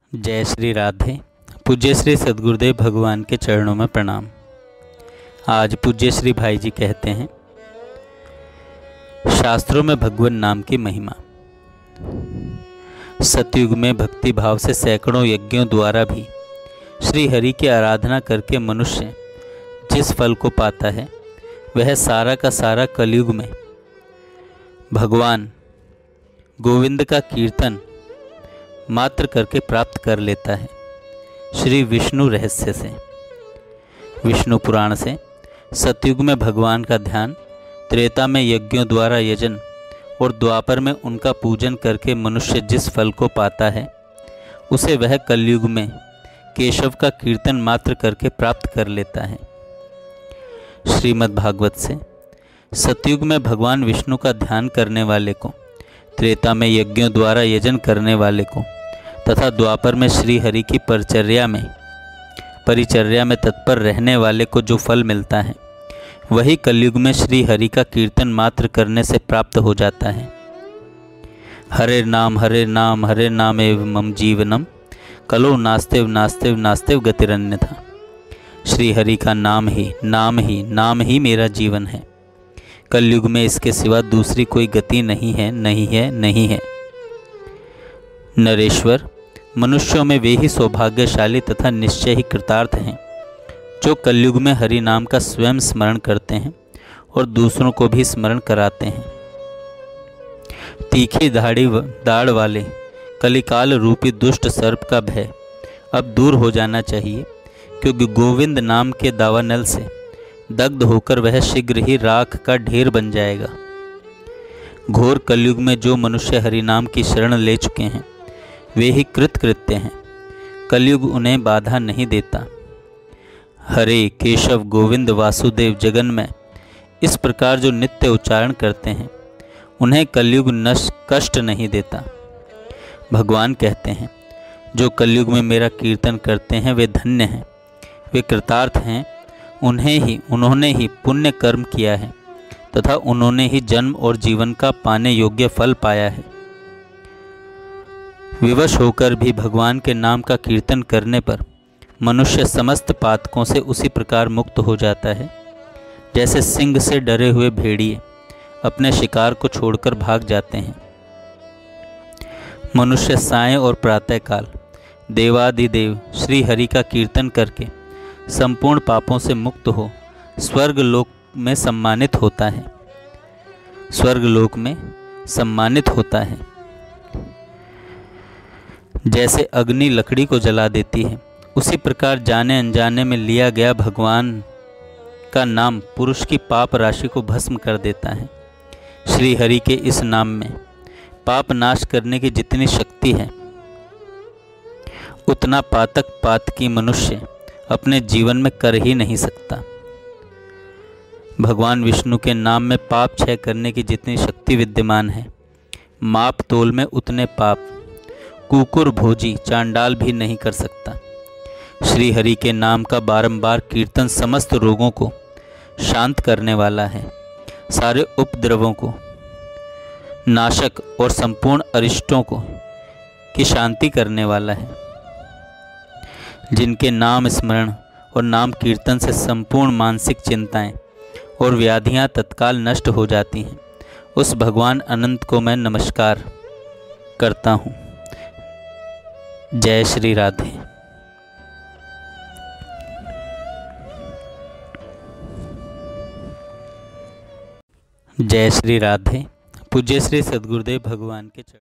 जय श्री राधे। पूज्य श्री सद्गुरुदेव भगवान के चरणों में प्रणाम। आज पूज्य श्री भाई जी कहते हैं, शास्त्रों में भगवान नाम की महिमा। सतयुग में भक्ति भाव से सैकड़ों यज्ञों द्वारा भी श्री हरि की आराधना करके मनुष्य जिस फल को पाता है, वह सारा का सारा कलयुग में भगवान गोविंद का कीर्तन मात्र करके प्राप्त कर लेता है। श्री विष्णु रहस्य से, विष्णु पुराण से सतयुग में भगवान का ध्यान, त्रेता में यज्ञों द्वारा यजन और द्वापर में उनका पूजन करके मनुष्य जिस फल को पाता है, उसे वह कलयुग में केशव का कीर्तन मात्र करके प्राप्त कर लेता है। श्रीमद् भागवत से सतयुग में भगवान विष्णु का ध्यान करने वाले को, त्रेता में यज्ञों द्वारा यजन करने वाले को तथा द्वापर में श्री हरि की परिचर्या में तत्पर रहने वाले को जो फल मिलता है, वही कलयुग में श्री हरि का कीर्तन मात्र करने से प्राप्त हो जाता है। हरे नाम एव मम जीवनम, कलो नास्तेव नास्तेव नास्तेव गतिरन्यथा। श्री हरि का नाम ही मेरा जीवन है। कलयुग में इसके सिवा दूसरी कोई गति नहीं है। नरेश्वर, मनुष्यों में वे ही सौभाग्यशाली तथा निश्चय ही कृतार्थ हैं जो कलयुग में हरि नाम का स्वयं स्मरण करते हैं और दूसरों को भी स्मरण कराते हैं। तीखी दाढ़ वाले कलिकाल रूपी दुष्ट सर्प का भय अब दूर हो जाना चाहिए, क्योंकि गोविंद नाम के दावानल से दग्ध होकर वह शीघ्र ही राख का ढेर बन जाएगा। घोर कलयुग में जो मनुष्य हरि नाम की शरण ले चुके हैं, वे ही कृतकृत्य हैं। कलयुग उन्हें बाधा नहीं देता। हरे केशव गोविंद वासुदेव जगन्मय, इस प्रकार जो नित्य उच्चारण करते हैं, उन्हें कलयुग कष्ट नहीं देता। भगवान कहते हैं, जो कलयुग में मेरा कीर्तन करते हैं वे धन्य हैं, वे कृतार्थ हैं। उन्होंने ही पुण्य कर्म किया है तथा उन्होंने ही जन्म और जीवन का पाने योग्य फल पाया है। विवश होकर भी भगवान के नाम का कीर्तन करने पर मनुष्य समस्त पातकों से उसी प्रकार मुक्त हो जाता है, जैसे सिंह से डरे हुए भेड़िए अपने शिकार को छोड़कर भाग जाते हैं। मनुष्य सायं और प्रातःकाल देवाधिदेव श्री हरि का कीर्तन करके संपूर्ण पापों से मुक्त हो स्वर्गलोक में सम्मानित होता है। जैसे अग्नि लकड़ी को जला देती है, उसी प्रकार जाने अनजाने में लिया गया भगवान का नाम पुरुष की पाप राशि को भस्म कर देता है। श्री हरि के इस नाम में पाप नाश करने की जितनी शक्ति है, उतना पातकी मनुष्य अपने जीवन में कर ही नहीं सकता। भगवान विष्णु के नाम में पाप क्षय करने की जितनी शक्ति विद्यमान है, माप तोल में उतने पाप कुकुर भोजी चांडाल भी नहीं कर सकता। श्री हरि के नाम का बारंबार कीर्तन समस्त रोगों को शांत करने वाला है, सारे उपद्रवों को नाशक और संपूर्ण अरिष्टों की शांति करने वाला है। जिनके नाम स्मरण और नाम कीर्तन से संपूर्ण मानसिक चिंताएं और व्याधियां तत्काल नष्ट हो जाती हैं, उस भगवान अनंत को मैं नमस्कार करता हूँ। जय श्री राधे। जय श्री राधे। पूज्य श्री सद्गुरुदेव भगवान के चरण।